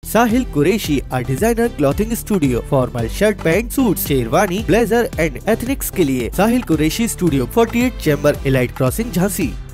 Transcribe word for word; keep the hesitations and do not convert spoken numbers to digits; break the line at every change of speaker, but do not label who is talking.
Sahil Qureshi, a designer clothing studio, formal shirt, pant, suits, sherwani, blazer and ethnics के लिए Sahil Qureshi studio, अड़तालीस chamber, elite crossing, Jhansi.